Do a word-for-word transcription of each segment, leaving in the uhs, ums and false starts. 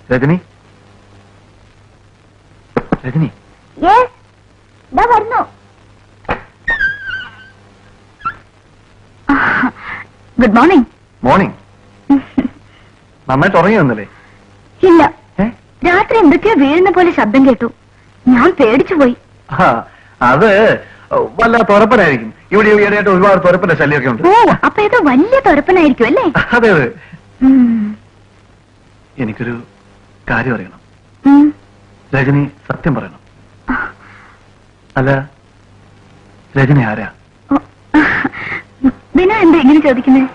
രജനി രജനി വരുന്നു. Good morning. Morning. നന്നായിട്ട് ഉറങ്ങി വന്നല്ലേ? ഇല്ല, രാത്രി എന്തൊക്കെയോ വീഴുന്ന പോലെ ശബ്ദം കേട്ടു. ഞാൻ പേടിച്ചു പോയി. അത് വല്ല തുറപ്പനായിരിക്കും. ഇവിടെ ഈയിടെയായിട്ട് ഒരുപാട് തുറപ്പന്റെ ശല്യമൊക്കെ ഉണ്ട്. ഓ, അപ്പൊ ഇത് വലിയ തുറപ്പനായിരിക്കും അല്ലേ? അതെ അതെ. എനിക്കൊരു കാര്യം അറിയണം. രജനി സത്യം പറയണം. അല്ല, രജനി ആരാ? ദിന എന്താ ഇങ്ങനെ ചോദിക്കുന്നത്?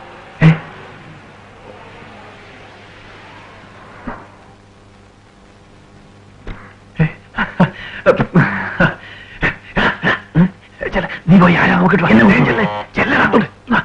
നീ പോയി ആരാ നോക്കിട്ട് ചെല്ലങ്ങോട്ട്.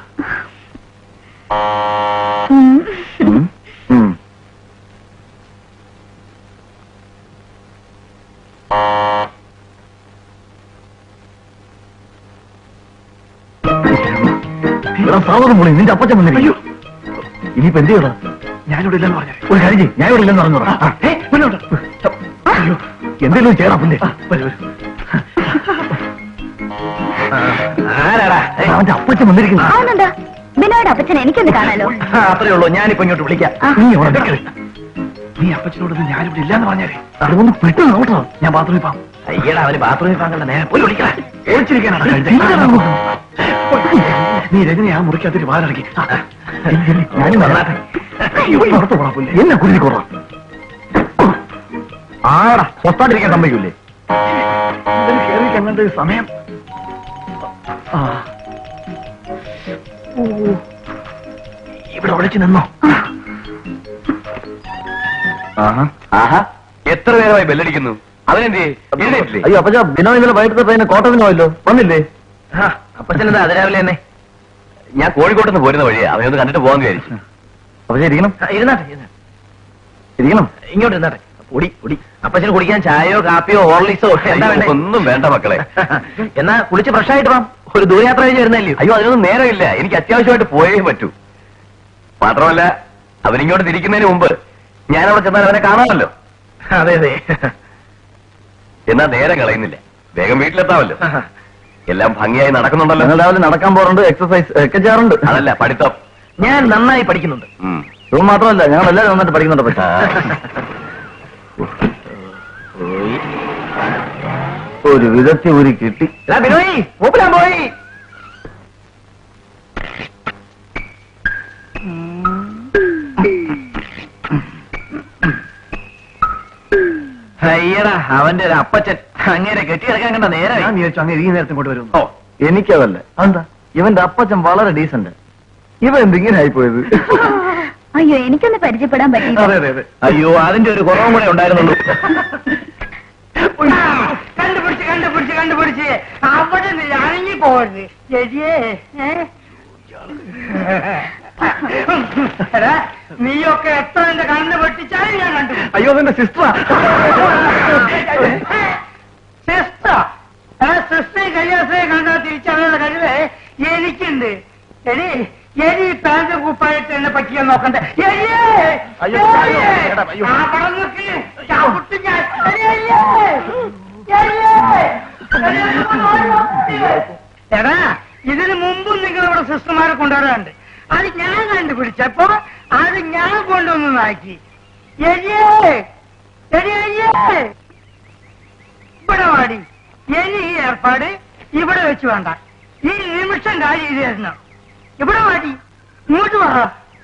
സാവധാനം പോളി, നിന്റെ അപ്പച്ചൻ വന്നിരിക്കും. ഇനിയിപ്പോ എന്ത് ചെയ്യണം? ഞാനിവിടെ ഇല്ലെന്ന് പറഞ്ഞു. ഒരു കാര്യം ചെയ്യും, ഞാനിവിടെ ഇല്ലെന്ന് പറഞ്ഞു. അയ്യോ, എന്തെങ്കിലും ചെയ്യണം. പിന്നെ ആരാടാ? അവന്റെ അപ്പച്ചൻ വന്നിരിക്കുന്നു. അവനെന്താ? ബിനോയുടെ അപ്പച്ചൻ എനിക്കൊന്ന് കാണാലോ. അത്രേ ഉള്ളൂ, ഞാനിപ്പോ ഇങ്ങോട്ട് വിളിക്കാം. നീ അപ്പച്ചനോടൊന്നും ഞാനിവിടെ ഇല്ലാന്ന് പറഞ്ഞാലേ അതൊന്ന് പെട്ടെന്ന് നോട്ടോ. ഞാൻ ബാത്റൂമിൽ പോവാം. അയ്യടാ, അവന് ബാത്റൂമിൽ പോകാൻ നേരെ പോയി വിളിക്കണം. ഓടിച്ചിരിക്കാനാണ്. നീ രജനി ആ മുറിക്കകത്തേക്ക് വാലിറക്കി. ഞാനും പുറത്ത് പോറാ. എന്നെ കുരുതി കുറ ആടാ സ്വസ്ഥായിട്ടിരിക്കാൻ സമ്മതിക്കൂലേ? കയറിയിട്ട് അങ്ങനത്തെ സമയം. ഇവിടെ ഒളിച്ചു നിന്നോ? ആഹാ, എത്ര നേരമായി ബെല്ലടിക്കുന്നു. അവനെന്തേ? അയ്യോ അപ്പച്ചാ, ബിനോ ഇന്നലെ വൈകിട്ടത്തെ ട്രെയിന് കോട്ടത്തിന് പോയല്ലോ, വന്നില്ലേ? അപ്പച്ചനെന്താ അതിരാവിലെ തന്നെ? ഞാൻ കോഴിക്കോട്ട് നിന്ന് പോരുന്ന വഴിയാ, അവനൊന്ന് കണ്ടിട്ട് പോകാൻ വിചാരിച്ചു. അപ്പച്ചാ ഇരിക്കണം. ഇരുന്നാട്ടെ ഇരിക്കണം. ഇങ്ങോട്ട് ഇരുന്നാട്ടെ. പൊടി പൊടി. അപ്പച്ചന് കുടിക്കാൻ ചായയോ കാപ്പിയോ ഹോർലിക്സോ എന്താ വേണ്ടേ? ഒന്നും വേണ്ട മക്കളെ. എന്നാ കുളിച്ച് ഫ്രഷ് ആയിട്ട് വാ. ഒരു ദൂരയാത്ര കഴിഞ്ഞ് വരുന്നല്ലേ? അയ്യോ, അതിനൊന്നും നേരമില്ല. എനിക്ക് അത്യാവശ്യമായിട്ട് പോയേ പറ്റൂ. മാത്രമല്ല, അവനിങ്ങോട്ട് തിരിക്കുന്നതിന് മുമ്പ് ഞാനവിടെ ചെന്നാൽ അവനെ കാണാമല്ലോ. അതെ അതെ. എന്നാ നേരം കളയുന്നില്ല, വേഗം വീട്ടിലെത്താമല്ലോ. എല്ലാം ഭംഗിയായി നടക്കുന്നുണ്ടല്ലോ. ഞങ്ങൾ രാവിലെ നടക്കാൻ പോറുണ്ട്, എക്സസൈസ് ഒക്കെ ചെയ്യാറുണ്ട്. അതല്ല, പഠിത്തം ഞാൻ നന്നായി പഠിക്കുന്നുണ്ട്. ഇത് മാത്രമല്ല, ഞങ്ങൾ എല്ലാവരും നന്നായിട്ട് പഠിക്കുന്നുണ്ട്. പക്ഷേ ഒരു വിധത്തിൽ ഒരു കിട്ടി. ബിനോയ് മൂപ്പിലാൻ പോയി. അയ്യടാ, അവന്റെ ഒരു അപ്പച്ചൻ അങ്ങനെ കെട്ടിയെടുക്കാൻ കണ്ട നേരം. ഞാൻ വിചാരിച്ചു അങ്ങനെ ഈ നേരത്തെ ഇങ്ങോട്ട് വരും. ഓ, എനിക്കതല്ല. എന്താ, ഇവന്റെ അപ്പച്ചൻ വളരെ ഡീസന്റ്. ഇവൻ എന്തിങ്ങനെ ആയിപ്പോയത്? അയ്യോ, എനിക്കൊന്ന് പരിചയപ്പെടാൻ പറ്റില്ല. അതെ അതെ അതെ. അയ്യോ, അതിന്റെ ഒരു കുറവും കൂടെ ഉണ്ടായിരുന്നുള്ളൂ. കണ്ടുപിടിച്ച് കണ്ടുപിടിച്ച് കണ്ടുപിടിച്ച് അവിടെ അണങ്ങി പോകരുത്. ശരിയേ? നീയൊക്കെ എത്ര എന്റെ കണ്ണ് പൊട്ടിച്ചാലും ഞാൻ കണ്ടു. അയ്യോ, അതെന്റെ സിസ്റ്ററാ. സിസ്റ്റർ സിസ്റ്ററെ കയ്യാസയെ കണ്ടാൽ തിരിച്ചറിയാനുള്ള കഴിവ് എനിക്കുണ്ട്. എടി എനി പാൻറ് കുപ്പായിട്ട് എന്നെ പറ്റിയാൻ നോക്കണ്ടേ? എടാ, ഇതിനു മുമ്പും നിങ്ങൾ ഇവിടെ സിസ്റ്റർമാരെ കൊണ്ടുവരാറുണ്ട്. അത് ഞാൻ കണ്ടുപിടിച്ചപ്പോ അത് ഞാൻ കൊണ്ടുവന്നാക്കി. ഇവിടെ വാടി. ഇനി ഈ ഏർപ്പാട് ഇവിടെ വെച്ച് വേണ്ട. ഈ നിമിഷം കാര്യം ഇത് തരണം. ഇവിടെ വാടി, ഇങ്ങോട്ട് പറ.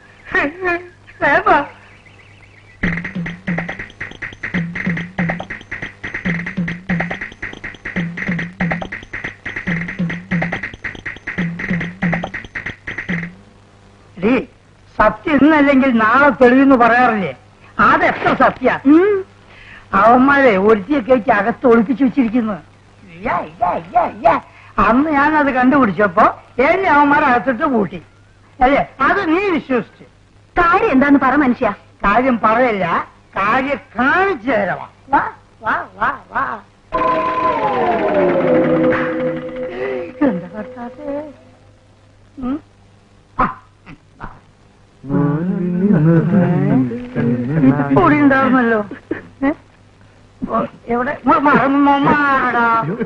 സത്യം ഇന്നല്ലെങ്കിൽ നാളെ തെളിവെന്ന് പറയാറില്ലേ? അതെത്ര സത്യ. അവന്മാരെ ഒരുത്തിയൊക്കെ അകത്ത് ഒളിപ്പിച്ചു വെച്ചിരിക്കുന്നു. അന്ന് ഞാനത് കണ്ടുപിടിച്ചപ്പോ എന്നെ അവന്മാരെ അകത്തിട്ട് കൂട്ടി. അല്ലേ? അത് നീ വിശ്വസിച്ച്. കാര്യം എന്താന്ന് പറ മനുഷ്യ. കാര്യം പറയല്ല, കാര്യം കാണിച്ചു തരവാ. വാ വാ വാ വാ. എന്താ കർത്താവേ? കൂടി ഉണ്ടാവുന്നല്ലോ. എവിടെ മറന്നു മാറടാ.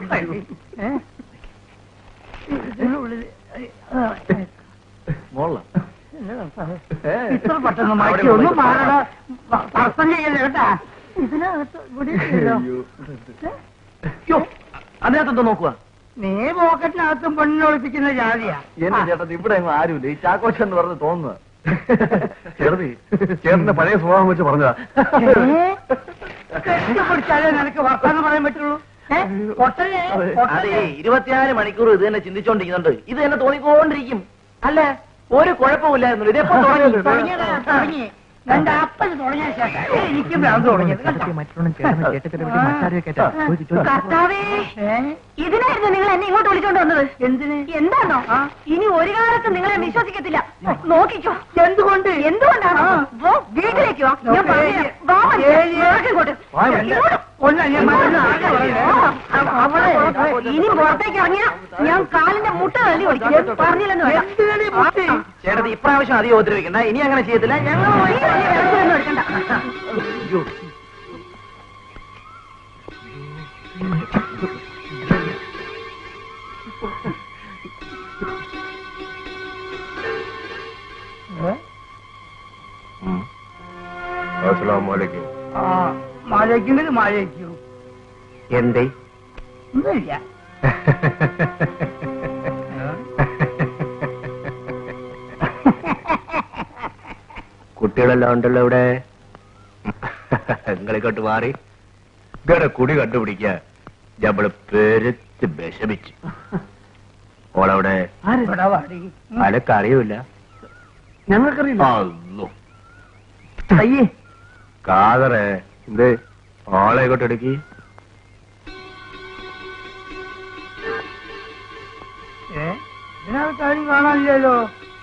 ഇത്ര പെട്ടെന്ന് മാറ്റി ഒന്നും മാറടാ. തർക്കം ചെയ്യല്ലേ കേട്ടാ. ഇതിനകത്ത് ഇവിടെ അതിനകത്തെന്തോ നോക്കുക. നീ പോക്കറ്റിനകത്തും പെണ്ണൊളിപ്പിക്കുന്ന ജാതിയാ. എന്റെ ചേട്ടൻ ഇവിടെ ആരുമില്ല. ഈ ചാക്കോച്ച എന്ന് പറഞ്ഞ് തോന്നുന്നത് ചേർത്തി ചേട്ടന്റെ പഴയ സ്വഭാവം വെച്ച് പറഞ്ഞതാ. കെട്ടിപ്പിടിച്ചാലേ നിനക്ക് വർത്താനം പറയാൻ പറ്റുള്ളൂ. അതെ, ഇരുപത്തിനാല് മണിക്കൂർ ഇത് തന്നെ ചിന്തിച്ചോണ്ടിരിക്കുന്നുണ്ട്. ഇത് തന്നെ തോന്നിക്കൊണ്ടിരിക്കും. അല്ല, ഒരു കുഴപ്പമില്ലായിരുന്നു. ഇതെപ്പോ തുടങ്ങി തുടങ്ങി എന്റെ അപ്പന് തുടങ്ങിയ ശേഷം എനിക്കും ഭ്രാന്ത് തുടങ്ങിയത്. കർത്താവേ, ഇതിനായിരുന്നു നിങ്ങൾ എന്നെ ഇങ്ങോട്ട് വിളിച്ചോണ്ട് വന്നത്? എന്തിന്? എന്താണോ? ഇനി ഒരു കാലത്ത് നിങ്ങളെ വിശ്വസിക്കത്തില്ല. നോക്കിക്കോ. എന്തുകൊണ്ട്? എന്തുകൊണ്ടാണോ? വീട്ടിലേക്ക് വാ. ഞാൻ പറഞ്ഞുതരാം. വാ മനുഷ്യ. ഇങ്ങോട്ട്. ഇങ്ങോട്ട്. ഇനി പുറത്തേക്ക് ഇറങ്ങിയ ഞാൻ കാലിന്റെ മുട്ട തല്ലി ഓടിക്കും. പറഞ്ഞില്ലെന്ന് വേണ്ട. ചേട്ടത്തി ഇപ്രാവശ്യം അധികം ഉപദ്രവിക്കണ്ട. ഇനി അങ്ങനെ ചെയ്യത്തില്ല. ഞങ്ങൾ എടുക്കണ്ട. അസ്സലാമലൈക്കും. ആ മഴയ്ക്കുമെങ്കിൽ മഴയ്ക്കൂ. എന്തേ? ഒന്നുമില്ല. കുട്ടികളെല്ലാം ഉണ്ടല്ലോ ഇവിടെ. നിങ്ങളിക്കോട്ട് മാറി ഇവിടെ കുടി കണ്ടുപിടിക്ക. നമ്മള് പെരുത്ത് വിഷമിച്ചു. ഓളവിടെ അനക്കറിയൂല. ഞങ്ങൾക്കറിയില്ല. അയ്യേ കാതറേ, എന്ത് ഓളെ ഇങ്ങോട്ട് എടുക്കി. ഇതിനകത്ത് ആരും കാണാനില്ലല്ലോ.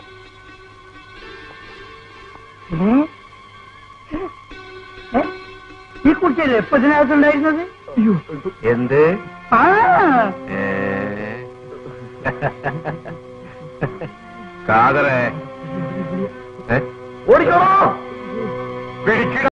ഈ കുട്ടിയല്ലേ എപ്പോ ഇതിനകത്തുണ്ടായിരുന്നത്? എന്ത്? ആ കാതറേ, ഓടിക്കോ.